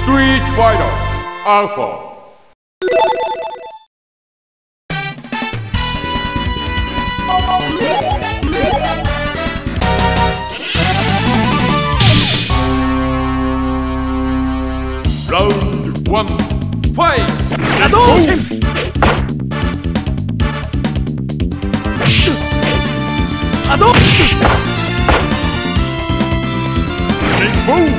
Street Fighter Alpha. Round 1, fight! Hadouken! Hadouken! Big move!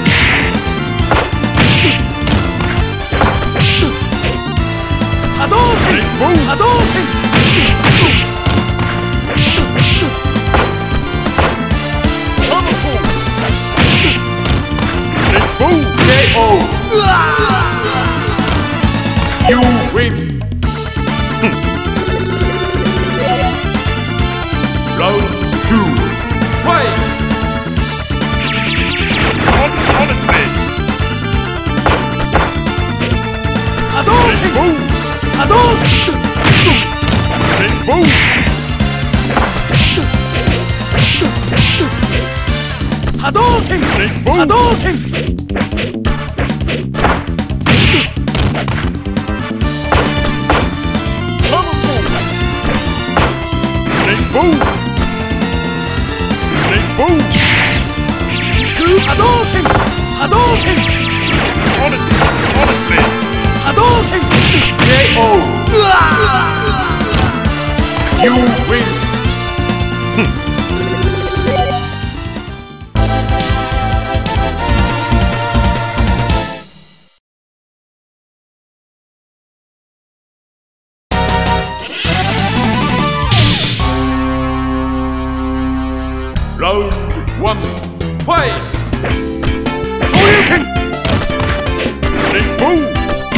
Hadouken! Big move! Hadouken! Powerful! Big move! KO! You win! Round 2, fight! On it, man! Hadouken! Move! Hadouken! Big move! Hadouken! Big move! Hadouken! Powerful! Big move! Big move! Hadouken! Hadouken! On it, man! Hadouken! KO! You win! Round 1, fight! Hadouken! Big move!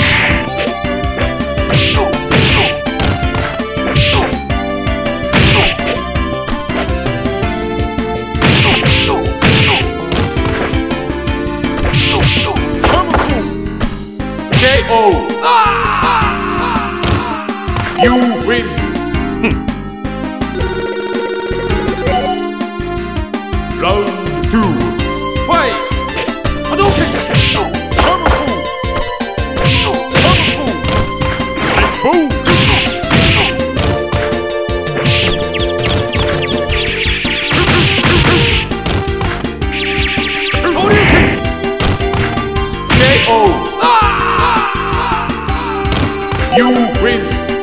Powerful! KO! You win! Round 2, fight! Hadouken! Powerful! Powerful! Big move! Hadouken! KO! You win!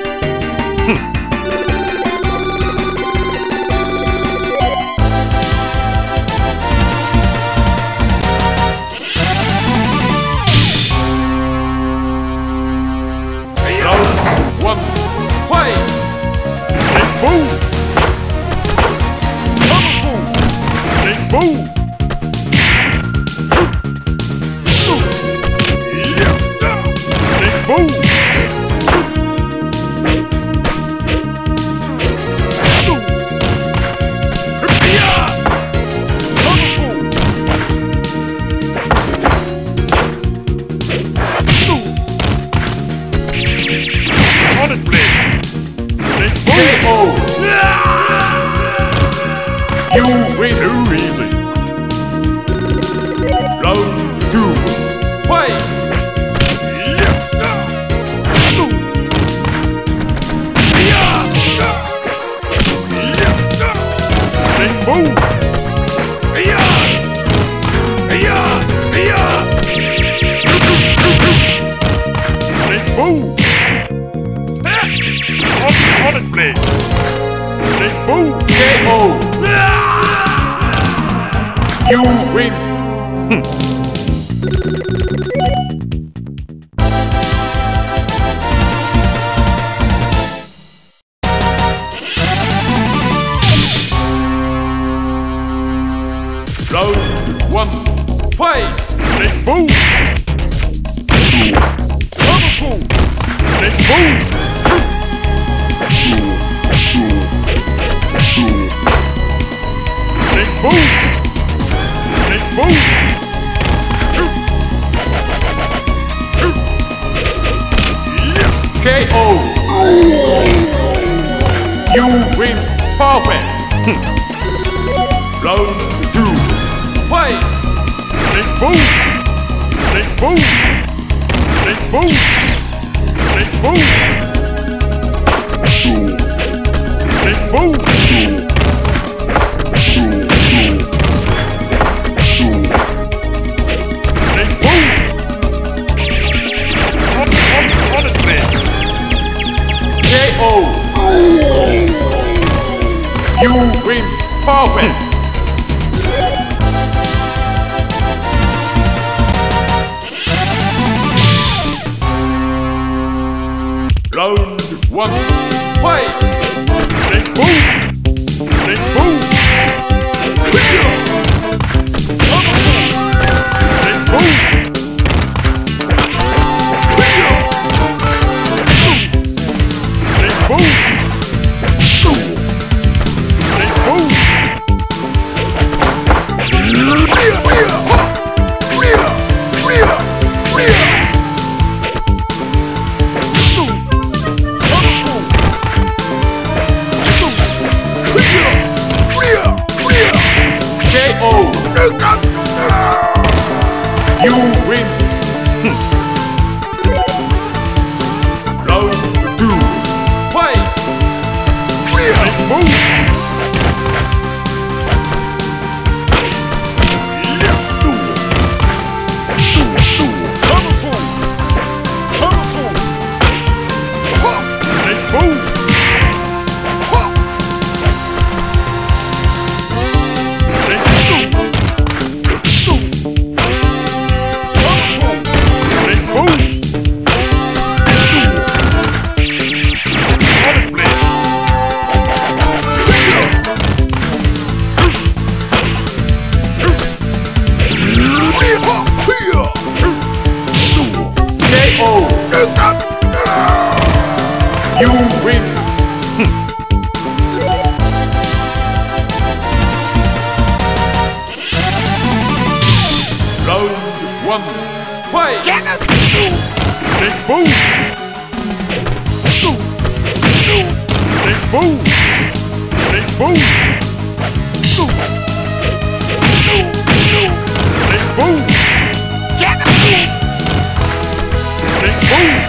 Round 1, fight! Big move! Powerful! Big move! Big move! On it, blade! Big KO! You win too easy! Round 2, fight! Big move! Big move! On it, blade! Big move! KO! You win! Round 1, fight! Big move! Powerful! Big move! Big move! Big move! KO! You win! Perfect! Round 2, fight! Big move! Rainbow! Rainbow! Rainbow! Rainbow! KO. You win. Perfect. Round 1. Fight! Rainbow! Rainbow! Rainbow! You win. Round 2. Fight! Rainbow! You win. Round 1. Fight! Rainbow! Rainbow! Rainbow! Rainbow! Rainbow!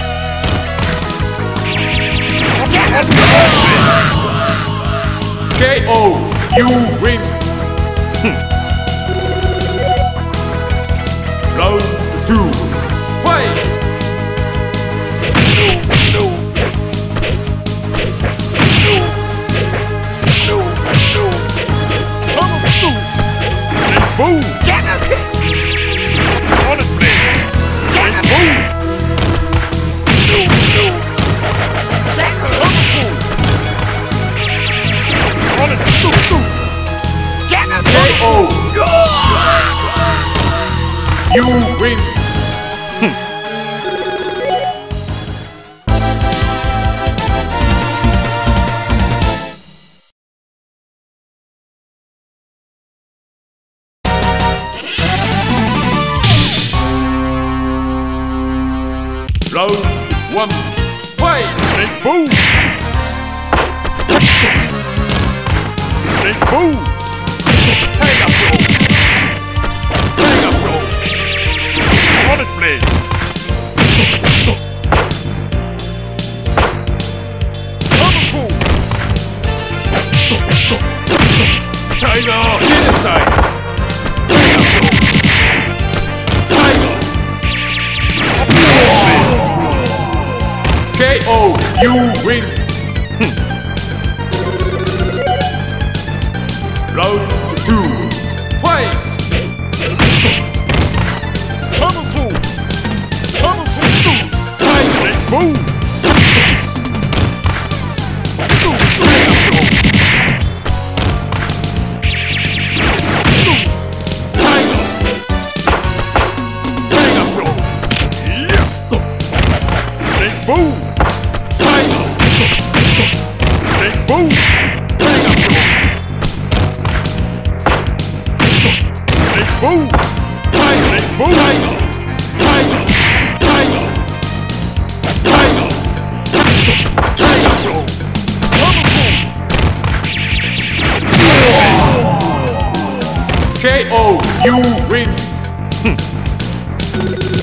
KO. You win. Round 2. Fight! Rainbow! Honestly! Rainbow! KO. You win. Round 1. Fight! Rainbow! Rainbow! Tiger Pro! Tiger Pro! Solid Blade! Powerful! Tiger! Genocide! Tiger Pro! Tiger! KO. You win. Round 2. Fight! Powerful! Powerful! Tiger! Rainbow! KO. You win.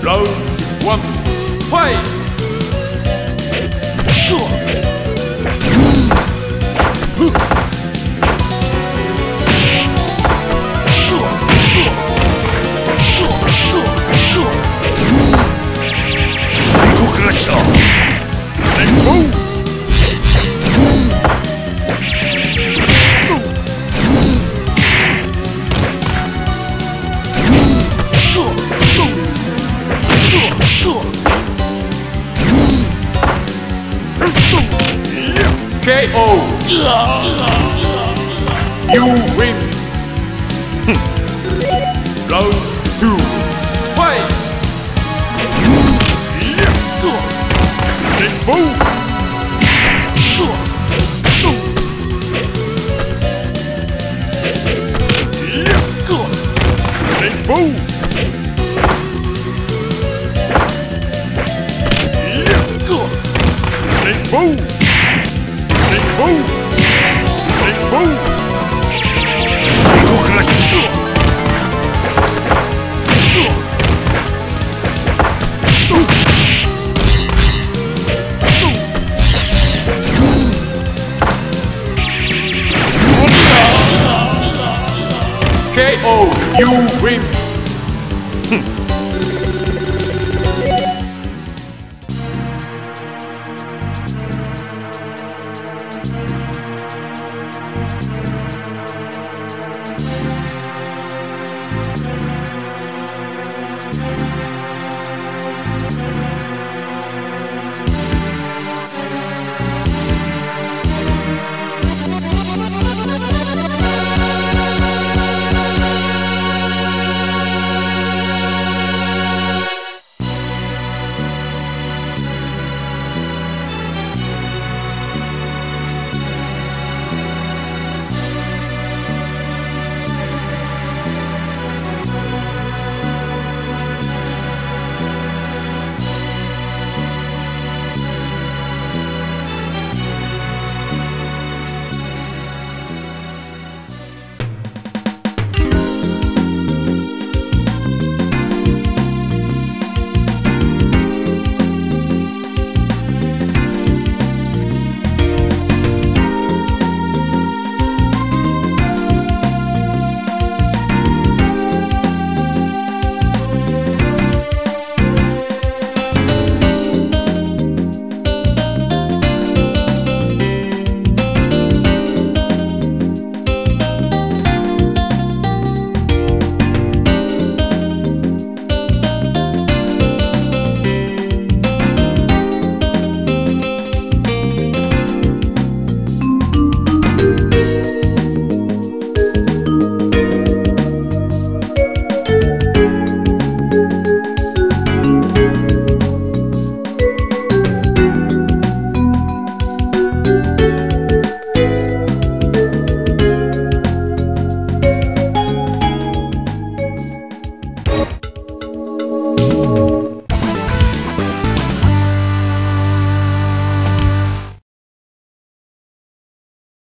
Round 1. Fight! KO! You win! Round 2. Fight! Rainbow! Rainbow! Rainbow! Rainbow! Rainbow! KO! You win!